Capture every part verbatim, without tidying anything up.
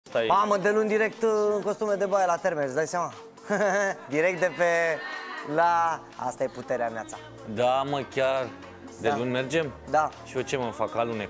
Stai... Mamă, de luni direct în costume de baie la Terme, îți dai seama? Direct de pe la... Asta e puterea mea. Da, mă, chiar. De Da. luni mergem? Da. Și eu ce mă fac? Alunec.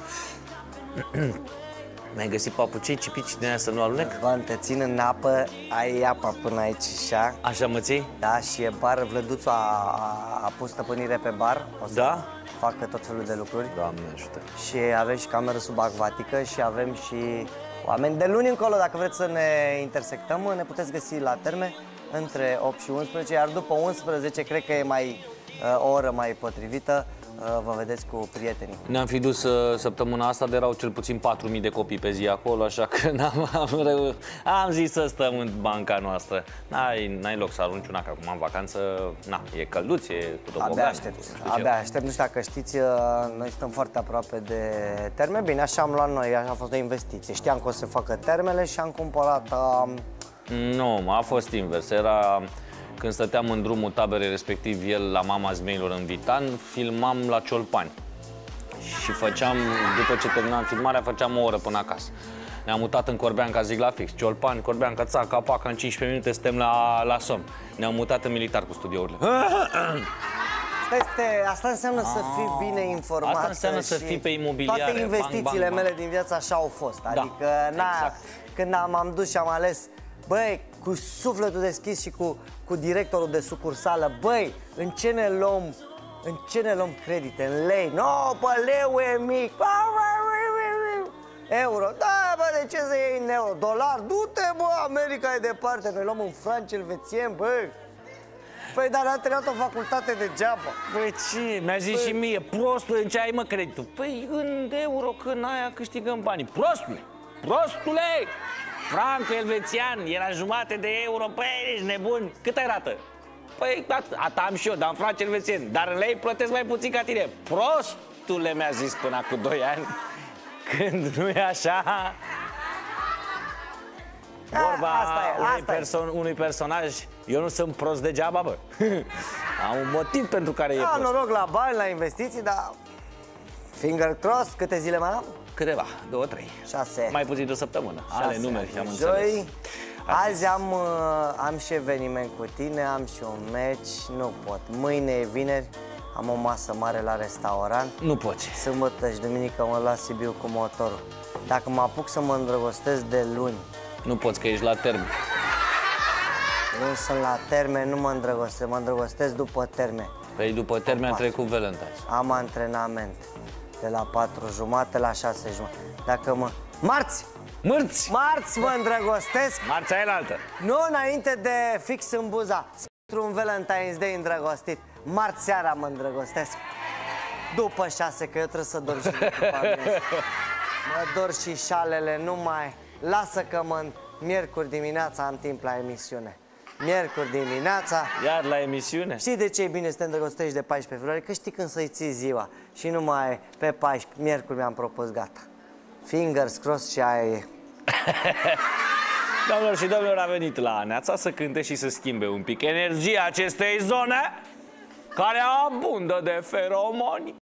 Mi-ai găsit papucii, cipici din aia să nu alunec? Van, te țin în apă, ai apa până aici, așa. Așa mă ții? Da, și e bar, Vlăduțu a, a, a pus stăpânire pe bar. O să Da? facă tot felul de lucruri. Doamne ajută. Și avem și cameră subacvatică și avem și oameni de luni încolo. Dacă vreți să ne intersectăm, ne puteți găsi la Terme între opt și unsprezece, iar după unsprezece cred că e mai o oră mai potrivită. Vă vedeți cu prietenii. Ne-am fi dus uh, săptămâna asta, de erau cel puțin patru mii de copii pe zi acolo, așa că n-am, am, reu... am zis să stăm în banca noastră. N-ai, n-ai loc să arunci una, că acum în vacanță, na, e călduț, e cu tobogan. Abia aștept, abia aștept. Nu știu dacă știți, noi stăm foarte aproape de Terme. Bine, așa am luat noi, așa a fost o investiție. Știam că o să facă termele și am cumpărat... Uh... Nu, a fost invers. Era... Când stăteam în drumul taberei, respectiv el la mama zmeilor în Vitan, filmam la Ciolpani. Și făceam, după ce terminam filmarea, făceam o oră până acasă. Ne-am mutat în Corbeanca, zic la fix. Ciolpani, Corbeanca, țaca, paca, în cincisprezece minute suntem la, la somn. Ne-am mutat în militar cu studiourile. Asta, este, asta înseamnă să fii bine informat. Asta înseamnă să fii pe imobiliare. Toate investițiile bang, bang, mele bang. din viață așa au fost. Adică, Da, na, exact. când m-am dus și am ales, băi, cu sufletul deschis și cu, cu directorul de sucursală, băi, în ce ne luăm, în ce ne luăm credite? În lei? Nu, no, pe leu e mic. Euro, da, bă, de ce să iei în euro? Dolar, du-te, bă, America e departe, noi luăm în franci elvețieni, bă. Păi, dar a terminat o facultate degeaba. Păi ce? Mi-a zis și mie, prostul, în ce ai mă creditul? Păi în euro, când aia câștigăm banii. Prostule! Prostule! Franc elvețian, era jumate de euro, păi ești nebun. Cât ai rată? Păi, ata am și eu, dar în franci elvețieni. Dar în lei plătesc mai puțin ca tine. Prostule, mi-a zis până acum doi ani. Când nu e așa... Vorba A, asta e, unui, asta perso unui personaj, eu nu sunt prost degeaba, bă. Am un motiv pentru care e da, prost. noroc la bani, la investiții, dar finger cross, câte zile mai am? Câteva, două, trei. Șase. Mai puțin de o săptămână. Șase. Ale numeri, am Joi. înțeles. Azi am, am și eveniment cu tine, am și un meci, nu pot. Mâine e vineri, am o masă mare la restaurant. Nu poți. Sâmbătă și duminică mă las Sibiu cu motorul. Dacă mă apuc să mă îndrăgostesc de luni. Nu poți, că ești la termen. Nu sunt la Terme, nu mă îndrăgostesc, mă îndrăgostesc după Terme. Păi după termen a trecut Valentine's. Am antrenament de la patru jumate la șase jumate. Dacă mă... Marți! Mărți! Marți mă îndrăgostesc. Marți aia altă. Nu înainte de fix în buza. Pentru un Valentine's Day îndrăgostit. Marți seara mă îndrăgostesc. După șase, că eu trebuie să dorm și după amiază. Mă dor și șalele, nu mai... Lasă că mă... Miercuri dimineața am timp la emisiune. Miercuri dimineața. Iar la emisiune? Știi de ce e bine să te îndrăgostești de paisprezece februarie? Că știi când să-i ții ziua. Și numai pe paisprezece, miercuri mi-am propus, gata. Fingers crossed și aia e. Doamnelor și domnilor, a venit la Neața să cânte și să schimbe un pic energia acestei zone care abundă de feromoni.